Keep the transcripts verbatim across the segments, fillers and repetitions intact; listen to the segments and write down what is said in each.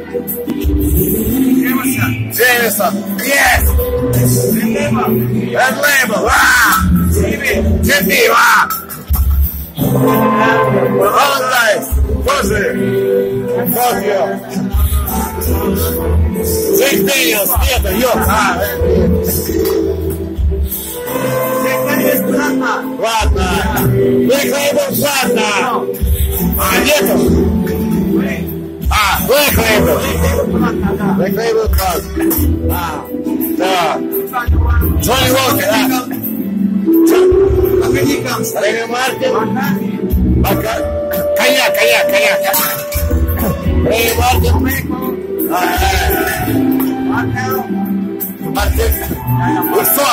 Джеймисон. Есть. Red Label. Джи пи. Молодец. Тоже. Токио. Джек Дэниелс. Нет, йо. Ладно. Black Label, ладно. А, нету? А, Black Label. Black Label Club. А, да. Джонни Уокер, да. Рэйви Мартин. Коньяк, коньяк, коньяк. Рэйви Мартин. Мартин. Уксо.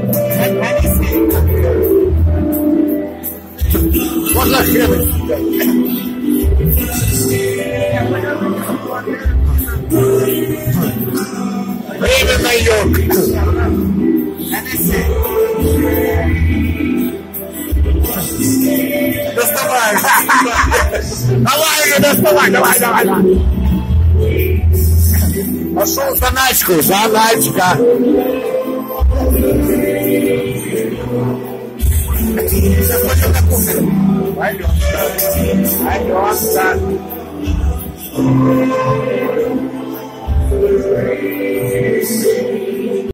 Можно хребет. Время на юг. Доставай. Давай же, доставай, давай, давай, давай. Пошел заначку, заначка. Сейчас пойдем на кухню. Пойдем. Пойдем, да.